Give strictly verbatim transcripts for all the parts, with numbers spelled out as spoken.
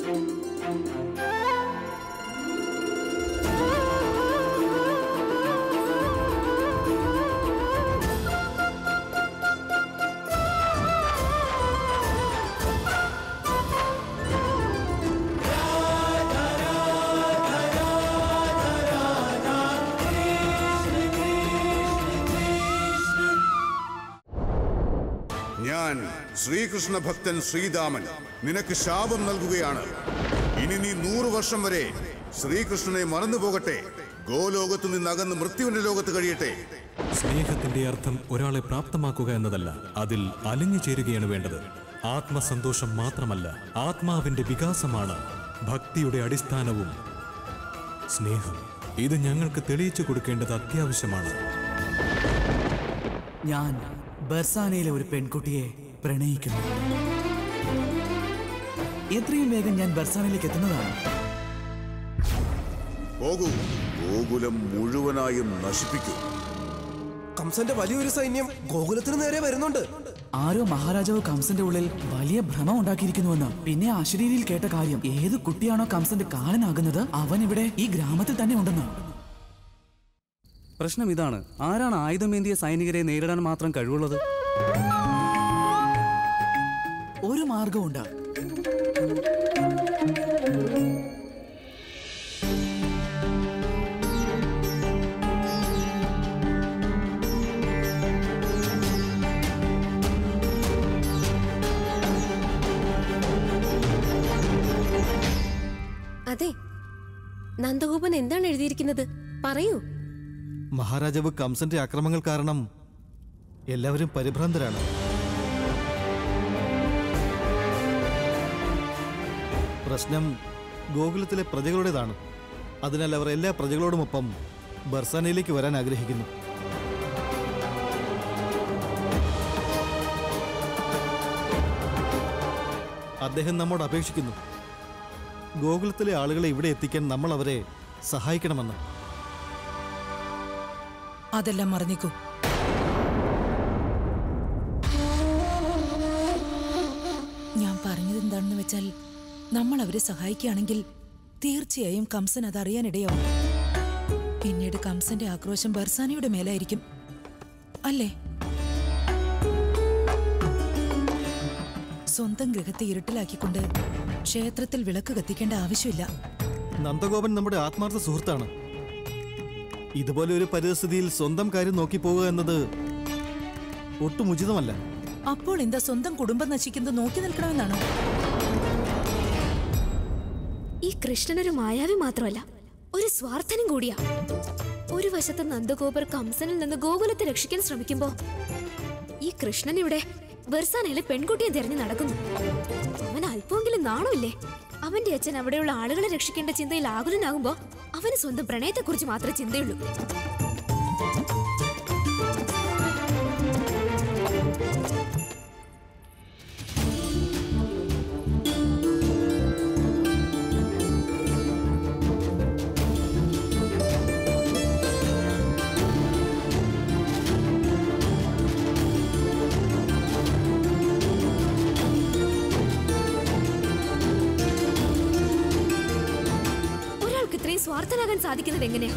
ഞാൻ ശ്രീകൃഷ്ണ ഭക്തൻ ശ്രീദാമൻ നിനക്ക് ശാപം നൽകുകയാണ്. ഇനി നീ നൂറു വർഷം വരെ ശ്രീകൃഷ്ണനെ മറന്നു പോകട്ടെ. ഗോലോകത്തു നിന്നകന്ന് മൃത്യുവിന്റെ ലോകത്ത് കഴിയട്ടെ. സ്നേഹത്തിന്റെ അർത്ഥം ഒരാളെ പ്രാപ്തമാക്കുക എന്നതല്ല, അതിൽ അലിഞ്ഞു ചേരുകയാണ് വേണ്ടത്. ആത്മസന്തോഷം മാത്രമല്ല, ആത്മാവിന്റെ വികാസമാണ് ഭക്തിയുടെ അടിസ്ഥാനവും. സ്നേഹം ഇത് ഞങ്ങൾക്ക് തെളിയിച്ചു കൊടുക്കേണ്ടത് അത്യാവശ്യമാണ്. ഞാൻ ബർസാനയിലെ ഒരു പെൺകുട്ടിയെ പ്രണയിക്കുന്നു. എത്രയും വേഗം ഞാൻ ബർസാനയിലേക്ക് എത്തുന്നതാണ്. പോകൂ, ഗോകുലം മുഴുവനായും നശിപ്പിക്കൂ. കംസന്റെ വലിയൊരു സൈന്യം ഗോകുലത്തിന് നേരെ വരുന്നുണ്ട്. ആരോ മഹാരാജാവ് കംസന്റെ ഉള്ളിൽ വലിയ ഭ്രമം ഉണ്ടാക്കിയിരിക്കുന്നുവെന്ന്. പിന്നെ അശരീരിയിൽ കേട്ട കാര്യം, ഏത് കുട്ടിയാണോ കംസന്റെ കാലനാകുന്നത് അവൻ ഇവിടെ ഈ ഗ്രാമത്തിൽ തന്നെ ഉണ്ടെന്ന്. പ്രശ്നം ഇതാണ്, ആരാണ് ആയുധമേന്തിയ സൈനികരെ നേരിടാൻ മാത്രം കഴിവുള്ളത്? ഒരു മാർഗമുണ്ട്. അതെ, നന്ദഗോപൻ എന്താണ് എഴുതിയിരിക്കുന്നത്? പറയൂ. മഹാരാജാവ് കംസന്റെ അക്രമങ്ങൾ കാരണം എല്ലാവരും പരിഭ്രാന്തരാണ്. പ്രശ്നം ഗോകുലത്തിലെ പ്രജകളുടേതാണ്. അതിനാൽ അവർ എല്ലാ പ്രജകളോടുമൊപ്പം ബർസാനയിലേക്ക് വരാൻ ആഗ്രഹിക്കുന്നു. അദ്ദേഹം നമ്മോട് അപേക്ഷിക്കുന്നു, ഗോകുലത്തിലെ ആളുകളെ ഇവിടെ എത്തിക്കാൻ നമ്മൾ അവരെ സഹായിക്കണമെന്ന്. അതെല്ലാം മറന്നിക്കൂ. ഞാൻ പറഞ്ഞത് എന്താണെന്ന് വെച്ചാൽ, നമ്മൾ അവരെ സഹായിക്കുകയാണെങ്കിൽ തീർച്ചയായും കംസൻ അതറിയാനിടയാവും. പിന്നീട് കംസന്റെ ആക്രോശം ബർസാനയുടെ മേലായിരിക്കും, അല്ലേ? സ്വന്തം ഗൃഹത്തെ ഇരുട്ടിലാക്കിക്കൊണ്ട് ക്ഷേത്രത്തിൽ വിളക്ക് കത്തിക്കേണ്ട ആവശ്യമില്ല. നന്ദഗോപൻ നമ്മുടെ ആത്മാർത്ഥ സുഹൃത്താണ്. ഇതുപോലെ ഒരു പരിസ്ഥിതിയിൽ സ്വന്തം കാര്യം നോക്കി പോവുക എന്നത് ഒട്ടും ഉചിതമല്ല. അപ്പോൾ എന്താ സ്വന്തം കുടുംബം നശിക്കുന്നത് നോക്കി നിൽക്കണമെന്നാണോ? ഈ കൃഷ്ണനൊരു മായാവി മാത്രമല്ല, ഒരു സ്വാർത്ഥനും കൂടിയാ. ഒരു വശത്ത് നന്ദഗോപർ കംസനിൽ നിന്ന് ഗോകുലത്തെ രക്ഷിക്കാൻ ശ്രമിക്കുമ്പോ ഈ കൃഷ്ണൻ ഇവിടെ ബർസാനയിലെ പെൺകുട്ടിയെ തിരഞ്ഞു നടക്കുന്നു. അവൻ അല്പമെങ്കിലും നാണമില്ലേ? അവന്റെ അച്ഛൻ അവിടെയുള്ള ആളുകളെ രക്ഷിക്കേണ്ട ചിന്തയിൽ ആകുലനാകുമ്പോ അവന് സ്വന്തം പ്രണയത്തെക്കുറിച്ച് മാത്രമേ ചിന്തയുള്ളൂ. സ്വാർത്ഥനാകാൻ സാധിക്കുന്നത് എങ്ങനെയാ?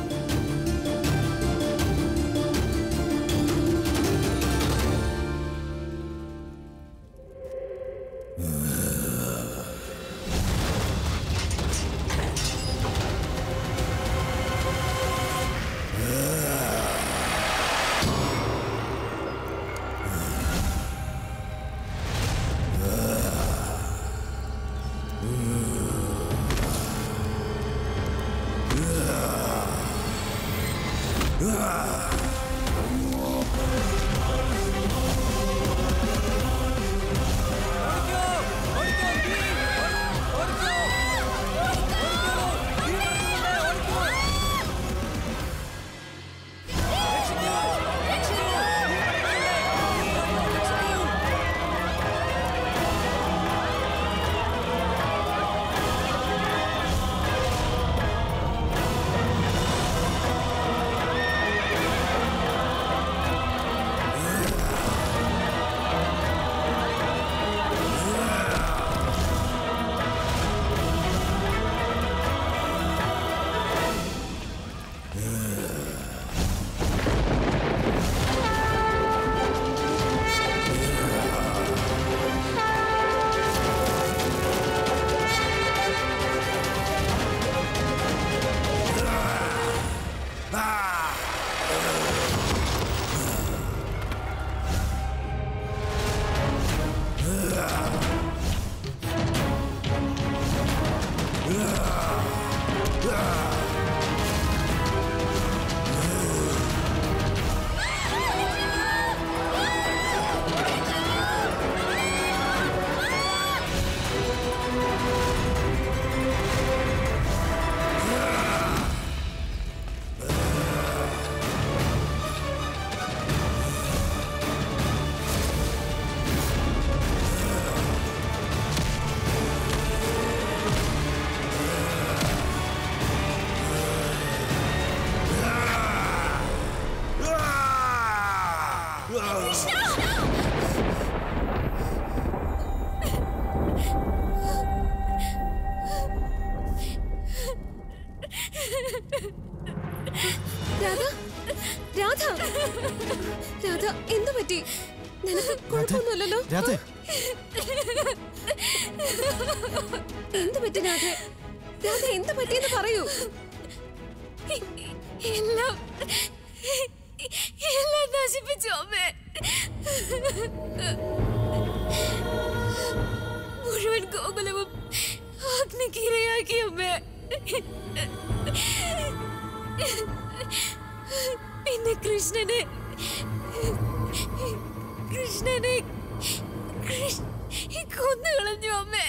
രാധ എന്തു പറ്റി? നിനക്ക് കുഴപ്പമൊന്നുമില്ലല്ലോ? രാധേ, എന്തു പറ്റി രാധ? രാധ എന്തു പറ്റിയെന്ന് പറയൂ. എല്ലാം എല്ലാം നശിപ്പിച്ചു അമ്മേ. മുഴുവൻ ഗോകുലവും അഗ്നിക്കിരയാക്കി അമ്മേ. പിന്നെ കൃഷ്ണനെ കൃഷ്ണനെ കൊന്നുകളഞ്ഞു അമ്മേ.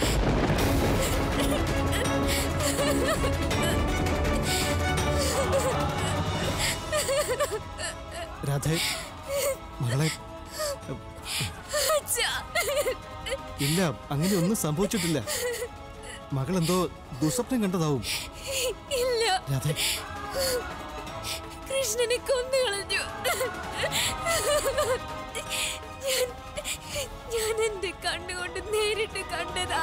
രാധേ മകളെ, ഇല്ല, അങ്ങനെ ഒന്നും സംഭവിച്ചിട്ടില്ല. മകൾ എന്തോ ദുസ്വപ്നം കണ്ടതാവും. ഇല്ല, രാധേ, കൃഷ്ണനെ കൊന്നുകളഞ്ഞു. ഞാൻ ഞാൻ എന്റെ കണ്ണുകൊണ്ട് നേരിട്ട് കണ്ടതാ.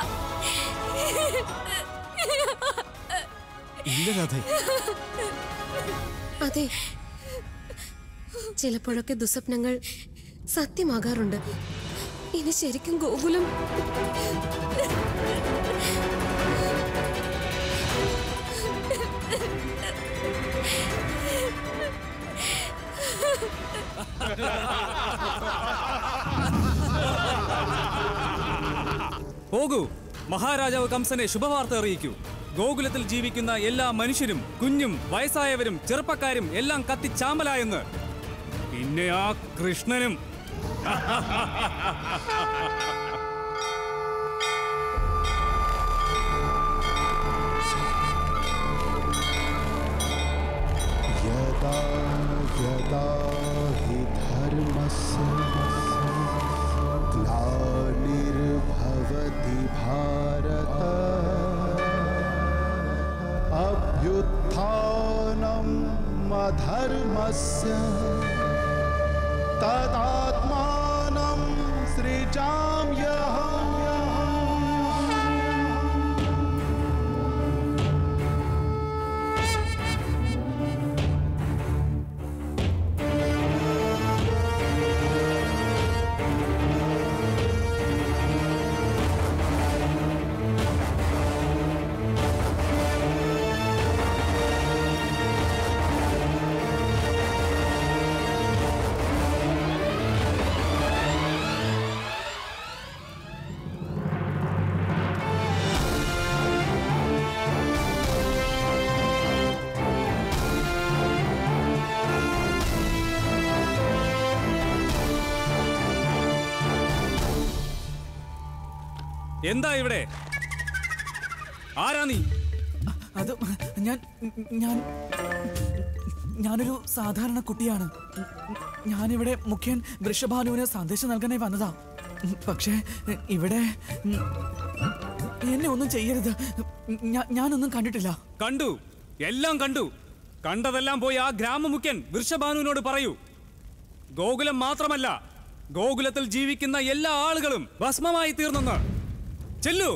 ഇല്ല രാധേ. അതെ, ചിലപ്പോഴൊക്കെ ദുസ്വപ്നങ്ങൾ സത്യമാകാറുണ്ട്. ഇനി ശരിക്കും ഗോകുലം പോകൂ, മഹാരാജാവ് കംസനെ ശുഭവാർത്ത അറിയിക്കൂ. ഗോകുലത്തിൽ ജീവിക്കുന്ന എല്ലാ മനുഷ്യരും, കുഞ്ഞും വയസ്സായവരും ചെറുപ്പക്കാരും എല്ലാം കത്തിച്ചാമ്പലായെന്ന്. പിന്നെ ആ കൃഷ്ണനും. यदा यदा हि धर्मस्य ग्लानिर्भवति भारत अभ्युत्थानम् अधर्मस्य तदात्मानं सृजाम्यहम्. എന്താ ഇവിടെ? ആരാ നീ? അത് ഞാൻ ഞാൻ ഞാനൊരു സാധാരണ കുട്ടിയാണ്. ഞാനിവിടെ മുഖ്യൻ വൃഷഭാനുവിന് സന്ദേശം നൽകാനായി വന്നതാ. പക്ഷേ ഇവിടെ എന്നെ ഒന്നും ചെയ്യരുത്. ഞാനൊന്നും കണ്ടിട്ടില്ല. കണ്ടു, എല്ലാം കണ്ടു. കണ്ടതെല്ലാം പോയി ആ ഗ്രാമമുഖ്യൻ വൃഷഭാനുവിനോട് പറയൂ. ഗോകുലം മാത്രമല്ല, ഗോകുലത്തിൽ ജീവിക്കുന്ന എല്ലാ ആളുകളും ഭസ്മമായി തീർന്നെന്ന്. ചെല്ലു.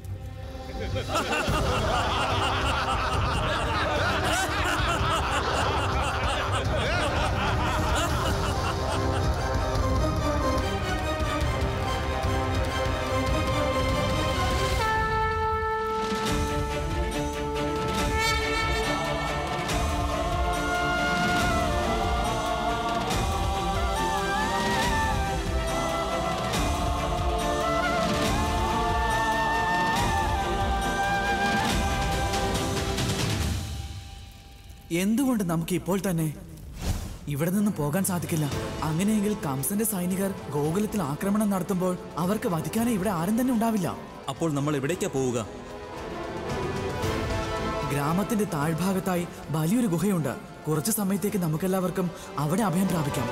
എന്തുകൊണ്ട് നമുക്ക് ഇപ്പോൾ തന്നെ ഇവിടെ നിന്ന് പോകാൻ സാധിക്കില്ല? അങ്ങനെയെങ്കിൽ കംസന്റെ സൈനികർ ഗോകുലത്തിൽ ആക്രമണം നടത്തുമ്പോൾ അവർക്ക് വധിക്കാനേ ഇവിടെ ആരും തന്നെ ഉണ്ടാവില്ല. അപ്പോൾ നമ്മൾ എവിടേക്കാ പോവുക? ഗ്രാമത്തിന്റെ താഴ്ഭാഗത്തായി വലിയൊരു ഗുഹയുണ്ട്. കുറച്ചു സമയത്തേക്ക് നമുക്കെല്ലാവർക്കും അവിടെ അഭയം പ്രാപിക്കാം.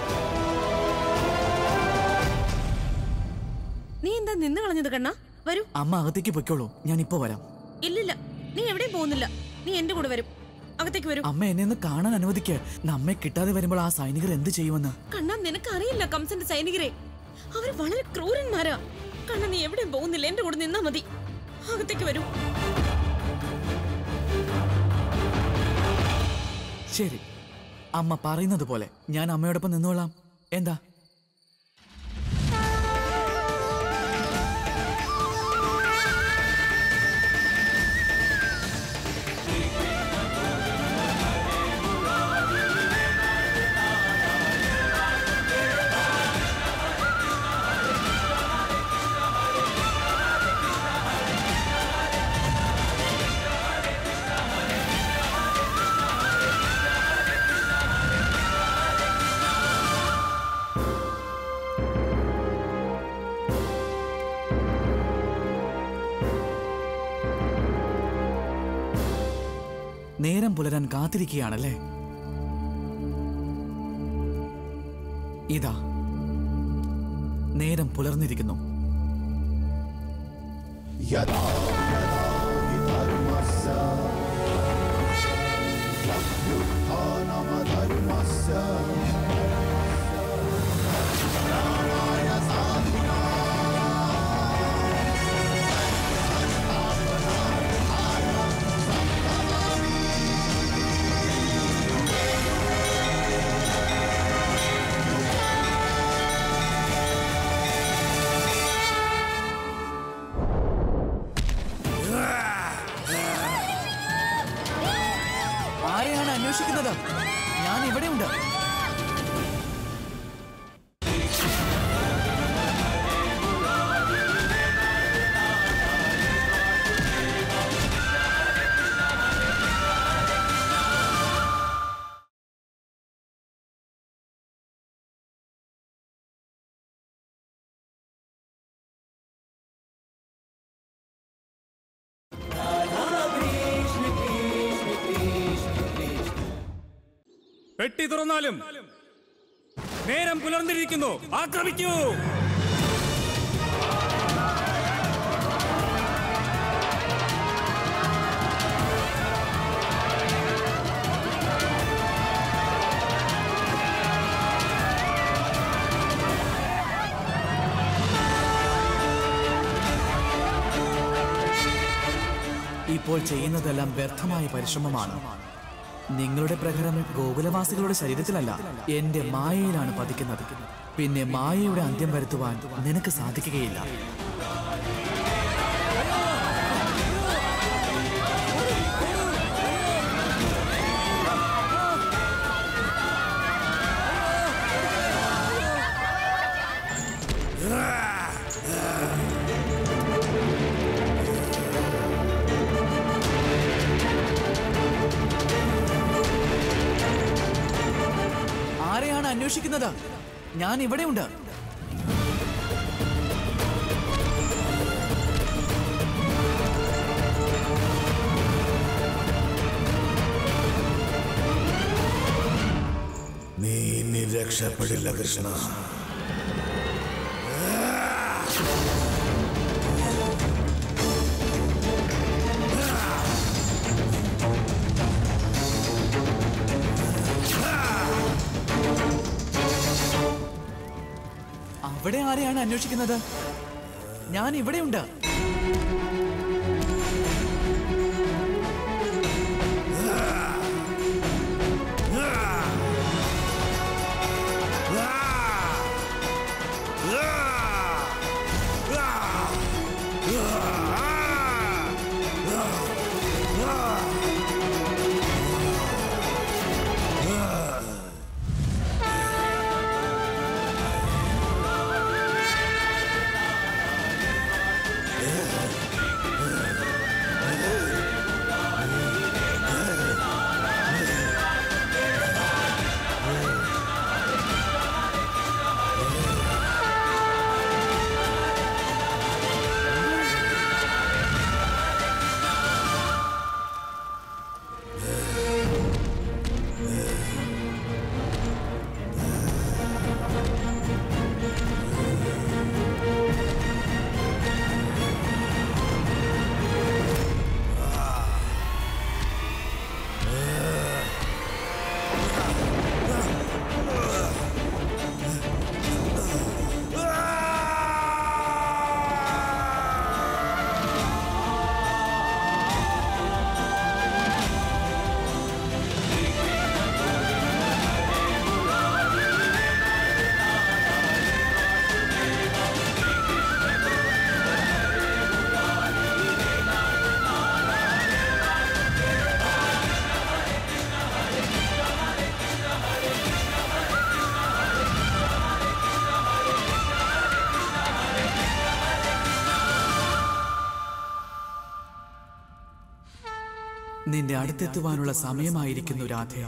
നീ എന്താ നിന്ന് കളഞ്ഞത് കണ്ണാ? വരൂ. അമ്മ അകത്തേക്ക് പൊയ്ക്കോളൂ, ഞാൻ ഇപ്പോ വരാം. ഇല്ലില്ല, നീ എവിടെയും പോകുന്നില്ല. നീ എന്റെ കൂടെ വരും. അകത്തേക്ക് വരൂ. അമ്മ എന്നെ ഒന്ന് കാണാൻ അനുവദിക്ക്. നമ്മെ കിട്ടാതെ വരുമ്പോൾ ആ സൈനികർ എന്ത് ചെയ്യുമെന്ന്. കണ്ണാ, നിനക്കറിയില്ല കംസന്റെ സൈനികരെ. അവര് വളരെ ക്രൂരന്മാരാ. കണ്ണാ, നീ എവിടെയും പോകുന്നില്ല. എന്റെ കൂടെ നിന്നാ മതി. അകത്തേക്ക് വരൂ. ശരി, അമ്മ പറയുന്നത് പോലെ ഞാൻ അമ്മയോടൊപ്പം നിന്നോളാം. എന്താ? നേരം പുലരാൻ കാത്തിരിക്കുകയാണല്ലേ? ഇതാ നേരം പുലർന്നിരിക്കുന്നു. यदा यदा हि धर्मस्य अभ्युत्थानमधर्मस्य प्राणाय साधिका ആരെയാണ് അന്വേഷിക്കുന്നത്? ഞാൻ ഇവിടെയുണ്ട്. പെട്ടി തുറന്നാലും നേരം പുലർന്നിരിക്കുന്നു. ആക്രമിക്കൂ! ഇപ്പോൾ ചെയ്യുന്നതെല്ലാം വ്യർത്ഥമായ പരിശ്രമമാണ്. നിങ്ങളുടെ പ്രഹരം ഗോകുലവാസികളുടെ ശരീരത്തിലല്ല, എന്റെ മായയിലാണ് പതിക്കുന്നത്. പിന്നെ മായയുടെ അന്ത്യം വരുത്തുവാൻ നിനക്ക് സാധിക്കുകയില്ല. ആരെയാണ് അന്വേഷിക്കുന്നത്? ഞാൻ ഇവിടെയുണ്ട്. നീ ഇനി രക്ഷപ്പെടില്ല കൃഷ്ണ. അവിടെ ആരെയാണ് അന്വേഷിക്കുന്നത്? ഞാൻ ഇവിടെയുണ്ട്. നിന്റെ അടുത്തെത്തുവാനുള്ള സമയമായിരിക്കുന്നു രാധേ.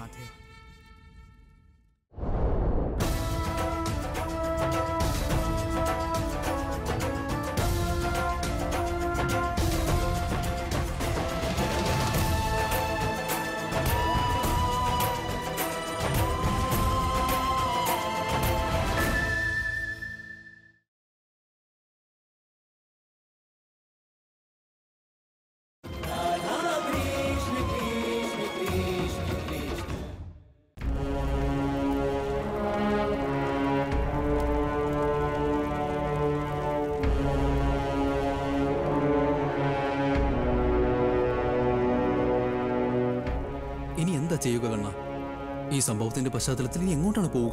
ഇനി എന്താ ചെയ്യുക കണ്ണ? ഈ സംഭവത്തിന്റെ പശ്ചാത്തലത്തിൽ ഇനി എങ്ങോട്ടാണ് പോവുക?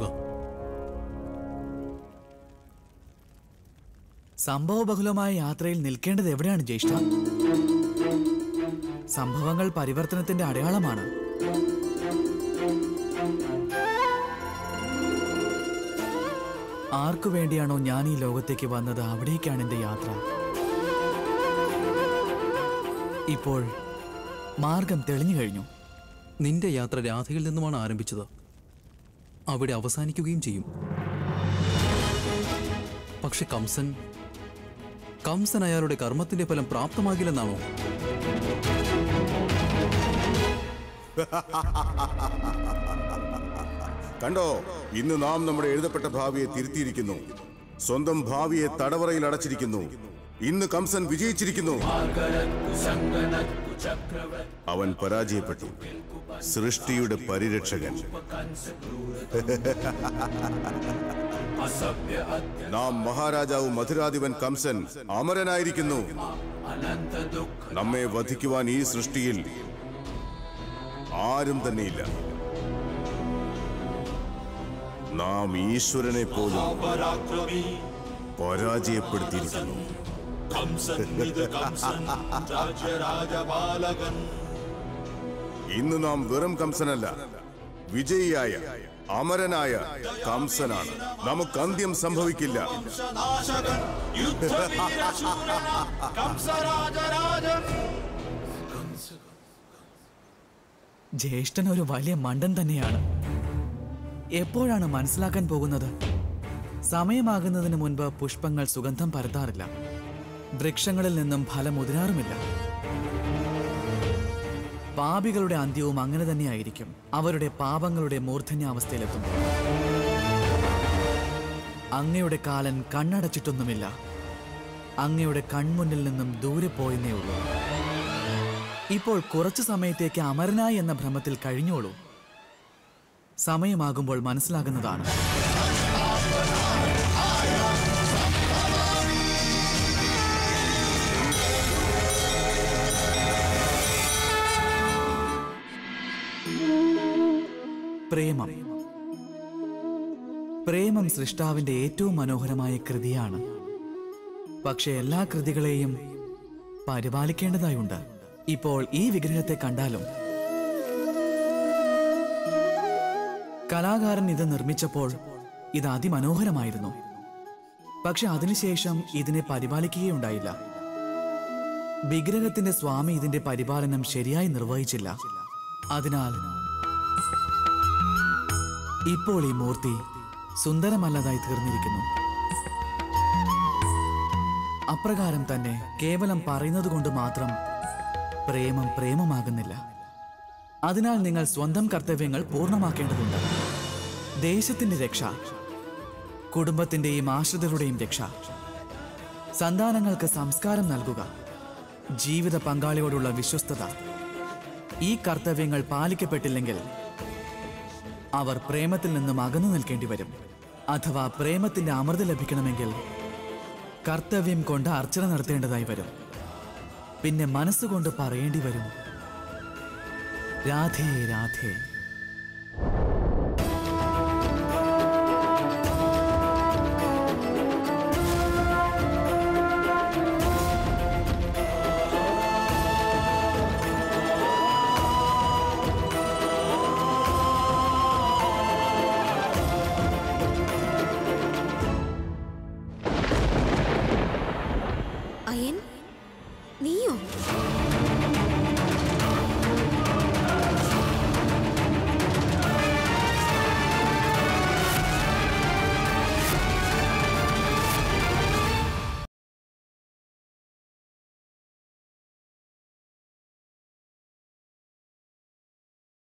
സംഭവബഹുലമായ യാത്രയിൽ നിൽക്കേണ്ടത് എവിടെയാണ് ജ്യേഷ്ഠ? സംഭവങ്ങൾ പരിവർത്തനത്തിന്റെ അടയാളമാണ്. ആർക്കു വേണ്ടിയാണോ ഞാൻ ഈ ലോകത്തേക്ക് വന്നത്, അവിടേക്കാണ് എന്റെ യാത്ര. ഇപ്പോൾ മാർഗം തെളിഞ്ഞു കഴിഞ്ഞു. നിന്റെ യാത്ര രാധയിൽ നിന്നുമാണ് ആരംഭിച്ചത്, അവിടെ അവസാനിക്കുകയും ചെയ്യും. പക്ഷെ കംസൻ കംസൻ അയാളുടെ കർമ്മത്തിന്റെ ഫലം പ്രാപ്തമാകില്ലെന്നാണോ? കണ്ടോ, ഇന്ന് നാം നമ്മുടെ എഴുതപ്പെട്ട ഭാവിയെ തിരുത്തിയിരിക്കുന്നു. സ്വന്തം ഭാവിയെ തടവറയിൽ അടച്ചിരിക്കുന്നു. ഇന്ന് കംസൻ വിജയിച്ചിരിക്കുന്നു. അവൻ പരാജയപ്പെട്ടു. സൃഷ്ടിയുടെ പരിരക്ഷകൻ. നാം മഹാരാജാവ് മധുരാധിപൻ കംസൻ അമരനായിരിക്കുന്നു. നമ്മെ വധിക്കുവാൻ ഈ സൃഷ്ടിയിൽ ആരും തന്നെയില്ല. നാം ഈശ്വരനെ പോലും പരാജയപ്പെടുത്തിയിരിക്കുന്നു. ഇന്ന് നാം വെറും കംസനല്ല, വിജയിയായ അമരനായ കംസനാണ്. നമുക്ക് അന്ത്യം സംഭവിക്കില്ല. ജ്യേഷ്ഠൻ ഒരു വലിയ മണ്ടൻ തന്നെയാണ്. എപ്പോഴാണ് മനസ്സിലാക്കാൻ പോകുന്നത്? സമയമാകുന്നതിന് മുൻപ് പുഷ്പങ്ങൾ സുഗന്ധം പരത്താറില്ല, വൃക്ഷങ്ങളിൽ നിന്നും ഫലം ഉതിരാറുമില്ല. പാപികളുടെ അന്ത്യവും അങ്ങനെ തന്നെയായിരിക്കും, അവരുടെ പാപങ്ങളുടെ മൂർധന്യാവസ്ഥയിലെത്തും. അങ്ങയുടെ കാലൻ കണ്ണടച്ചിട്ടൊന്നുമില്ല, അങ്ങയുടെ കൺമുന്നിൽ നിന്നും ദൂരെ പോയെന്നേ ഉള്ളൂ. ഇപ്പോൾ കുറച്ചു സമയത്തേക്ക് അമരനായി എന്ന ഭ്രമത്തിൽ കഴിഞ്ഞോളൂ. സമയമാകുമ്പോൾ മനസ്സിലാകുന്നതാണ്. പ്രേമം പ്രേമം സൃഷ്ടാവിന്റെ ഏറ്റവും മനോഹരമായ കൃതിയാണ്. പക്ഷെ എല്ലാ കൃതികളെയും പരിപാലിക്കേണ്ടതായുണ്ട്. ഇപ്പോൾ ഈ വിഗ്രഹത്തെ കണ്ടാലും കലാകാരൻ ഇത് നിർമ്മിച്ചപ്പോൾ ഇത് അതിമനോഹരമായിരുന്നു. പക്ഷെ അതിനുശേഷം ഇതിനെ പരിപാലിക്കുകയുണ്ടായില്ല. വിഗ്രഹത്തിന്റെ സ്വാമി ഇതിന്റെ പരിപാലനം ശരിയായി നിർവഹിച്ചില്ല. അതിനാൽ ഇപ്പോൾ ഈ മൂർത്തി സുന്ദരമല്ലതായി തീർന്നിരിക്കുന്നു. അപ്രകാരം തന്നെ കേവലം പറയുന്നത് കൊണ്ട് മാത്രം പ്രേമം പ്രേമമാകുന്നില്ല. അതിനാൽ നിങ്ങൾ സ്വന്തം കർത്തവ്യങ്ങൾ പൂർണ്ണമാക്കേണ്ടതുണ്ട്. ദേശത്തിന്റെ രക്ഷ, കുടുംബത്തിന്റെയും ആശ്രിതരുടെയും രക്ഷ, സന്താനങ്ങൾക്ക് സംസ്കാരം നൽകുക, ജീവിത പങ്കാളിയോടുള്ള വിശ്വസ്തത. ഈ കർത്തവ്യങ്ങൾ പാലിക്കപ്പെട്ടില്ലെങ്കിൽ അവർ പ്രേമത്തിൽ നിന്നും അകന്നു നിൽക്കേണ്ടി വരും. അഥവാ പ്രേമത്തിന്റെ അമൃത ലഭിക്കണമെങ്കിൽ കർത്തവ്യം കൊണ്ട് അർച്ചന നടത്തേണ്ടതായി വരും. പിന്നെ മനസ്സുകൊണ്ട് പറയേണ്ടി വരും, രാധേ രാധേ.